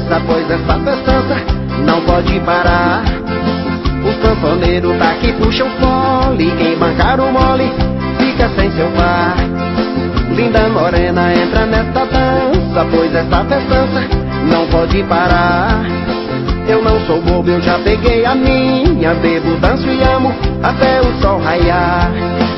dança, pois essa festança não pode parar. O sanfoneiro tá que puxa o fole, quem bancar o mole fica sem seu par. Linda morena, entra nesta dança, pois essa festança não pode parar. Eu não sou bobo, eu já peguei a minha, bebo, danço e amo até o sol raiar.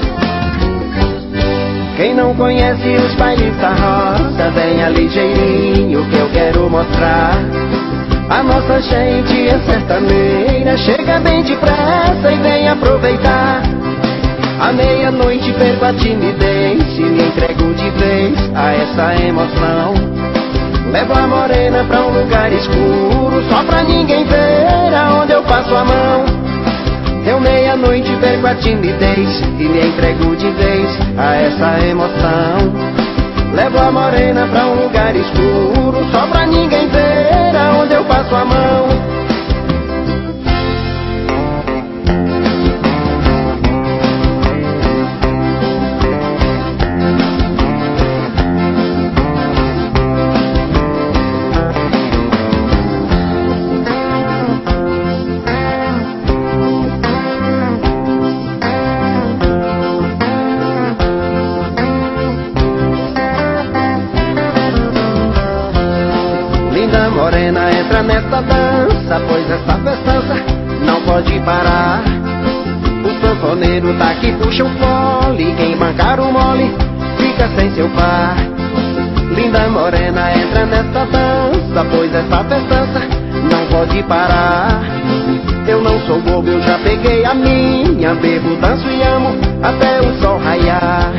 Quem não conhece os bailes da roça, venha ligeirinho que eu quero mostrar. A nossa gente é sertaneira, chega bem depressa e vem aproveitar. À meia-noite perco a timidez e me entrego de vez a essa emoção. Levo a morena pra um lugar escuro, só pra ninguém ver aonde eu passo a mão. Deu meia-noite, perco a timidez e me entrego de vez a essa emoção. Levo a morena pra um lugar escuro, só pra ninguém ver aonde eu passo a mão. Linda morena, entra nesta dança, pois essa festança não pode parar. O sanfoneiro tá que puxa o fole, quem bancar o mole fica sem seu par. Linda morena, entra nesta dança, pois essa festança não pode parar. Eu não sou bobo, eu já peguei a minha, bebo, danço e amo até o sol raiar.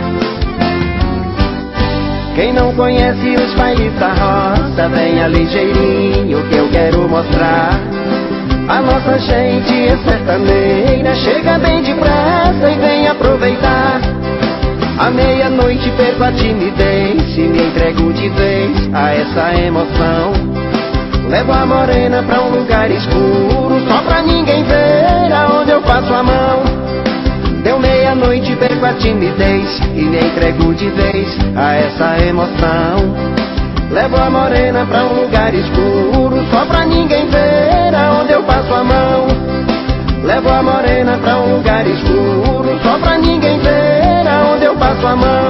Quem não conhece os bailes da roça, venha ligeirinho que eu quero mostrar. A nossa gente é sertaneira, chega bem depressa e vem aproveitar. À meia-noite perco a timidez e me entrego de vez a essa emoção. Levo a morena pra um lugar escuro, só pra ninguém ver aonde eu passo a mão. Deu meia-noite, perco a timidez e me entrego de vez a essa emoção. Levo a morena pra um lugar escuro, só pra ninguém ver aonde eu passo a mão. Levo a morena pra um lugar escuro, só pra ninguém ver aonde eu passo a mão.